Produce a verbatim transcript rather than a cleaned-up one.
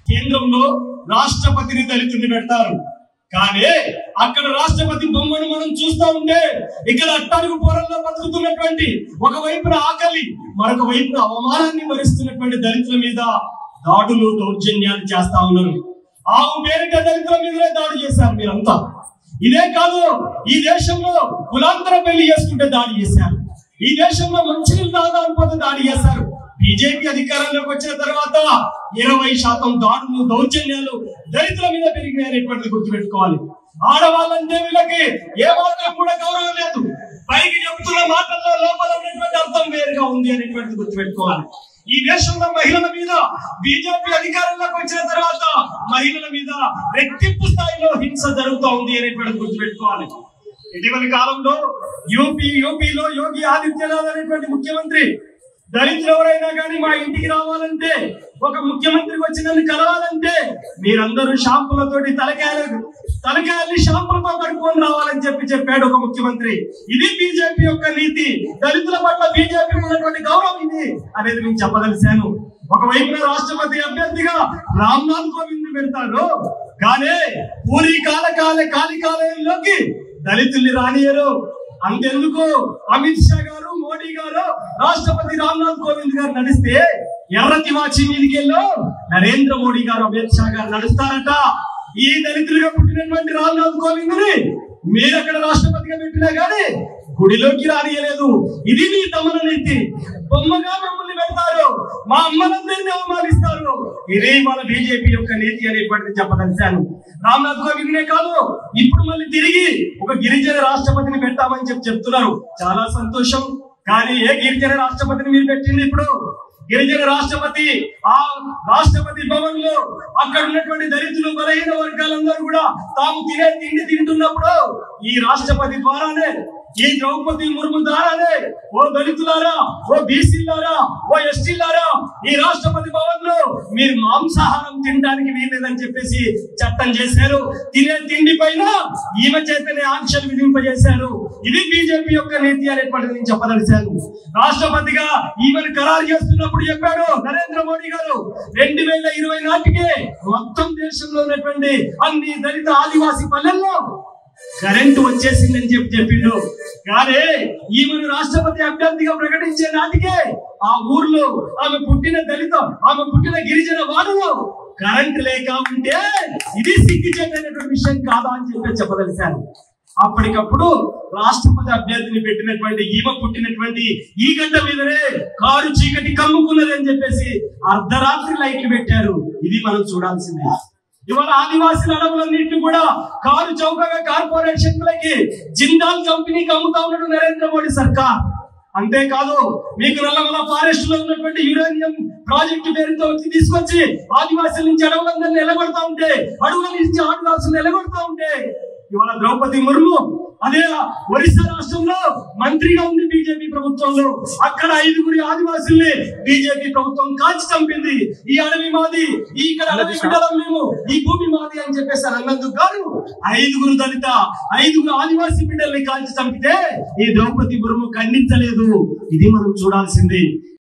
కేంద్రంలో రాష్ట్రపతిని దళితుడిని పెడతారు. కానీ అక్కడ రాష్ట్రపతి బొమ్మను మనం చూస్తూ ఉంటే ఇక్కడ అట్టడుగు పోరల్లో బతుకుతున్నటువంటి ఒకవైపున ఆకలి, మరొక వైపున అవమానాన్ని భరిస్తున్నటువంటి దళితుల మీద దాడులు దౌర్జన్యాలు చేస్తా ఉన్నారు. ఆవు పేరిట దళితుల మీదనే దాడి చేశారు మీరంతా. ఇదే కాదు, ఈ దేశంలో కులాంతర పెళ్లి చేసుకుంటే దాడి చేశారు. ఈ దేశంలో మంచినీళ్ళు తాగకపోతే దాడి చేశారు. బీజేపీ అధికారంలోకి వచ్చిన తర్వాత ఇరవై శాతం దాడులు దౌర్జన్యాలు దళితుల మీద పెరిగినాయనేటువంటిది గుర్తుపెట్టుకోవాలి. ఆడవాళ్ళంటే వీళ్ళకి ఏ మాత్రం కూడా గౌరవం లేదు. పైకి చెప్తున్న మాటల్లో లోపల ఉన్నటువంటి అర్థం వేరుగా ఉంది అనేటువంటిది గుర్తుపెట్టుకోవాలి. ఈ దేశంలో మహిళల మీద బీజేపీ అధికారంలోకి వచ్చిన తర్వాత మహిళల మీద రెట్టింపు స్థాయిలో హింస జరుగుతూ ఉంది అనేటువంటిది గుర్తుపెట్టుకోవాలి. ఇటీవలి కాలంలో యూపీ యూపీలో యోగి ఆదిత్యనాథ్ అనేటువంటి ముఖ్యమంత్రి దళితులు ఎవరైనా కానీ మా ఇంటికి రావాలంటే, ఒక ముఖ్యమంత్రికి వచ్చి నన్ను కలవాలంటే మీరందరూ షాంపులతోటి తలకాయలు తలకాయల్ని షాంపులతో కడుక్కొని రావాలని చెప్పి చెప్పాడు ఒక ముఖ్యమంత్రి. ఇది బీజేపీ యొక్క నీతి. దళితుల పట్ల బీజేపీ ఉన్నటువంటి గౌరవం ఇది అనేది నేను చెప్పదలిశాను. ఒకవైపున రాష్ట్రపతి అభ్యర్థిగా రామ్నాథ్ కోవింద్ పెడతారు, కానీ పూరి కాలకాల కాలికాలయంలోకి దళితుల్ని రానియరు. అంతెందుకు, అమిత్ షా గారు, మోడీ గారు, రాష్ట్రపతి రామ్నాథ్ కోవింద్ గారు నడిస్తే ఎర్ర తివాచి మీదికెళ్ళో నరేంద్ర మోడీ గారు, అమిత్ షా గారు నడుస్తారట. ఈ దళితులుగా పుట్టినటువంటి రామ్నాథ్ కోవింద్ ని మీరు అక్కడ రాష్ట్రపతిగా పెట్టినా గానీ గుడిలోకి రానియలేదు. ఇది మీ తమన నీతి. బొమ్మగా మమ్మల్ని పెడతారు, మా అమ్మలందరినీ అవమానిస్తారు. ఇదే మన బీజేపీ యొక్క నీతి అనేటువంటిది చెప్పదలిచాను. రామ్నాథ్ కోవింద్నే కాదు, ఇప్పుడు మళ్ళీ తిరిగి ఒక గిరిజన రాష్ట్రపతిని పెట్టామని చెప్పి చెప్తున్నారు. చాలా సంతోషం. కానీ ఏ గిరిజన రాష్ట్రపతిని మీరు పెట్టింది? ఇప్పుడు గిరిజన రాష్ట్రపతి ఆ రాష్ట్రపతి భవన్ లో అక్కడ ఉన్నటువంటి దళితులు, బలహీన వర్గాలందరూ కూడా తాము తినే తిండి తింటున్నప్పుడు ఈ రాష్ట్రపతి ద్వారానే, ఈ ద్రౌపది ముర్ము ద్వారానే ఓ దళితులారా, ఓ బీసీలారా, ఓ ఎస్టీలారా, ఈ రాష్ట్రపతి భవన్ లో మీరు మాంసాహారం తినడానికి వీల్లేదని చెప్పేసి చట్టం చేశారు. తినే తిండి పైన ఈమె చేతనే ఆంక్షలు విధింపజేశారు. ఇది బీజేపీ యొక్క నీతి అనేటువంటిది నేను చెప్పదలిచాను. రాష్ట్రపతిగా ఈమెను ఖరారు చేస్తున్నప్పుడు చెప్పాడు నరేంద్ర మోడీ గారు, రెండు వేల ఇరవై నాటికే మొత్తం దేశంలో ఉన్నటువంటి అన్ని దళిత ఆదివాసీ పల్లెల్లో కరెంటు వచ్చేసిందని చెప్పి చెప్పిండు. కానీ ఈమెను రాష్ట్రపతి అభ్యర్థిగా ప్రకటించే నాటికే ఆ ఊర్లో ఆమె పుట్టిన దళిత ఆమె పుట్టిన గిరిజన వాడలో కరెంటు లేక ఉంటే ఇది సిగ్గుచేటైనటువంటి విషయం కాదా అని చెప్పి చెప్పదలిశాను. అప్పటికప్పుడు రాష్ట్రపతి అభ్యర్థిని పెట్టినటువంటి ఈమె పుట్టినటువంటి ఈ గడ్డ మీదనే కారు చీకటి కమ్ముకున్నది అని చెప్పేసి అర్ధరాత్రి లైట్లు పెట్టారు. ఇది మనం చూడాల్సిందే. ఇవాళ ఆదివాసీల అడవులన్నింటినీ కూడా కారు చౌకగా కార్పొరేట్ శక్తులకి జిందాల్ కంపెనీకి అమ్ముతా ఉన్నాడు నరేంద్ర మోడీ సర్కార్. అంతేకాదు, మీకు నల్లమల ఫారెస్ట్ లో ఉన్నటువంటి యురేనియం ప్రాజెక్టు పేరుతో వచ్చి తీసుకొచ్చి ఆదివాసీల నుంచి అడవులందరినీ ఎలగొడతా ఉంటే, అడవుల నుంచి ఆదివాసులను ఎలగొడతా ఉంటే ఇవాళ ద్రౌపది ముర్ము అదే ఒరిస్సా రాష్ట్రంలో మంత్రిగా ఉంది బీజేపీ ప్రభుత్వంలో. అక్కడ ఐదుగురి ఆదివాసుల్ని బీజేపీ ప్రభుత్వం కాల్చి చంపింది. ఈ అడవి మాది, ఈ ఇక్కడ అడవి బిడ్డలం మేము, ఈ భూమి మాది అని చెప్పేసి అన్నందుకు గారు ఐదుగురు దళిత ఐదుగురు ఆదివాసీ బిడ్డల్ని కాల్చి చంపితే ఈ ద్రౌపది ముర్ము ఖండించలేదు. ఇది మనం చూడాల్సింది.